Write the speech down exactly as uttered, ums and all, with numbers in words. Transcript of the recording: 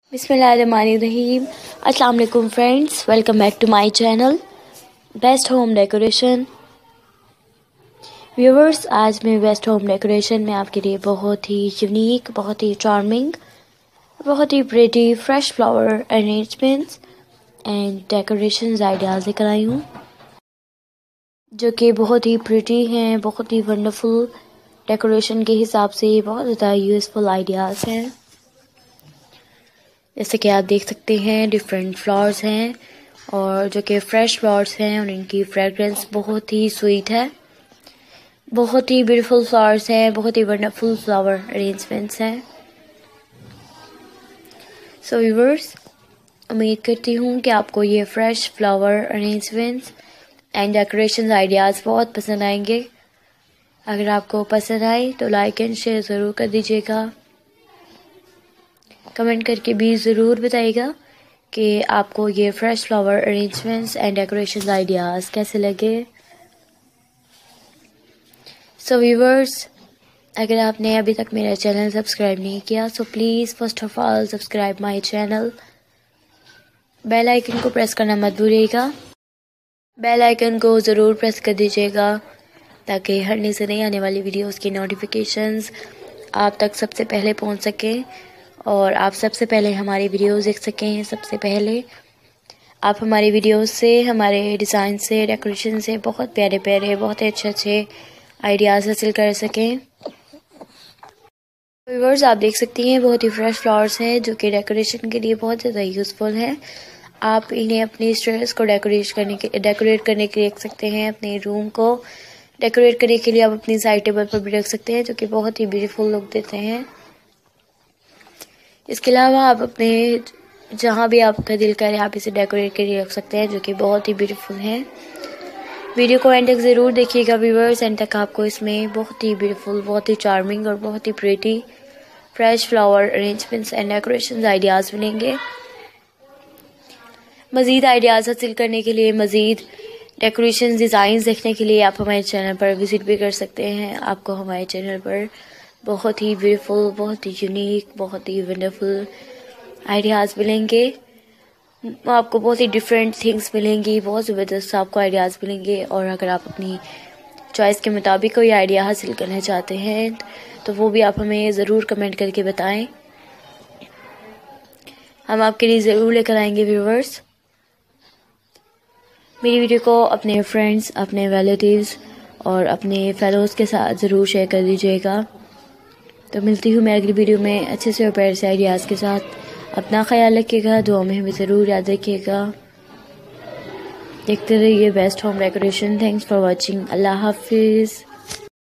बिस्मिल्लाहिर्रहमानिर्रहीम। अस्सलाम वालेकुम friends, welcome back to my channel best home decoration. Viewers, आज मैं बेस्ट होम डेकोरेशन में आपके लिए बहुत ही यूनिक, बहुत ही चार्मिंग, बहुत ही pretty fresh flower arrangements and decorations ideas लेकर आई हूँ, जो कि बहुत ही प्रेटी हैं, बहुत ही वंडरफुल डेकोरेशन के हिसाब से बहुत ज़्यादा यूज़फुल आइडियाज़ हैं। जैसे कि आप देख सकते हैं, डिफरेंट फ्लावर्स हैं और जो कि फ्रेश फ्लावर्स हैं और इनकी फ्रेगरेंस बहुत ही स्वीट है। बहुत ही ब्यूटीफुल फ्लावर्स हैं, बहुत ही वंडरफुल फ्लावर अरेंजमेंट्स हैं। सो व्यूअर्स, उम्मीद करती हूँ कि आपको ये fresh flower arrangements and decoration ideas बहुत पसंद आएंगे। अगर आपको पसंद आए तो लाइक एंड शेयर ज़रूर कर दीजिएगा। कमेंट करके भी ज़रूर बताइएगा कि आपको ये fresh flower arrangements and decoration ideas कैसे लगे। सो व्यूअर्स, अगर आपने अभी तक मेरा चैनल सब्सक्राइब नहीं किया so please first of all subscribe my channel. Bell icon को प्रेस करना मत भूलिएगा। बेल आइकन को ज़रूर प्रेस कर दीजिएगा ताकि हर नई से नई आने वाली वीडियोस की नोटिफिकेशंस आप तक सबसे पहले पहुंच सकें और आप सबसे पहले हमारी वीडियोस देख सकें। सबसे पहले आप हमारी वीडियोस से, हमारे डिज़ाइन से, डेकोरेशन से बहुत प्यारे प्यारे, बहुत ही अच्छे अच्छे आइडियाज़ हासिल कर सकें। व्यूअर्स, आप देख सकती हैं बहुत ही फ्रेश फ्लावर्स हैं जो कि डेकोरेशन के लिए बहुत ज़्यादा यूज़फुल हैं। आप इन्हें अपनी स्टेयर्स को डेकोरेट करने के डेकोरेट करने के लिए रख सकते हैं। अपने रूम को डेकोरेट करने के लिए आप अपनी साइड टेबल पर भी रख सकते हैं, जो कि बहुत ही ब्यूटीफुल लुक देते हैं। इसके अलावा आप अपने जहाँ भी आपका दिल करे आप इसे डेकोरेट करके रख सकते हैं, जो कि बहुत ही ब्यूटीफुल है। वीडियो को एंड तक ज़रूर देखिएगा व्यूअर्स। एंड तक आपको इसमें बहुत ही ब्यूटीफुल, बहुत ही चार्मिंग और बहुत ही pretty fresh flower arrangements and decoration ideas मिलेंगे। मज़ीद आइडियाज़ हासिल करने के लिए, मज़ीद डेकोरेशन डिज़ाइन देखने के लिए आप हमारे चैनल पर विज़िट भी कर सकते हैं। आपको हमारे चैनल पर बहुत ही ब्यूटीफुल, बहुत ही यूनिक, बहुत ही वंडरफुल आइडियाज़ मिलेंगे। आपको बहुत ही डिफरेंट थिंग्स मिलेंगी, बहुत ज़बरदस्त आपको आइडियाज़ मिलेंगे। और अगर आप अपनी चॉइस के मुताबिक कोई आइडिया हासिल करना चाहते हैं तो वो भी आप हमें ज़रूर कमेंट करके बताएं। हम आपके लिए ज़रूर लेकर आएंगे व्यूअर्स। मेरी वीडियो को अपने फ्रेंड्स, अपने रिलेटिव्स और अपने फेलोज़ के साथ ज़रूर शेयर कर दीजिएगा। तो मिलती हूँ मैं अगली वीडियो में अच्छे से और प्यारे से आइडियाज़ के साथ। अपना ख्याल रखिएगा, दुआ में हमें ज़रूर याद रखिएगा। देखते रहिए best home decoration. Thanks for watching. अल्लाह हाफिज़।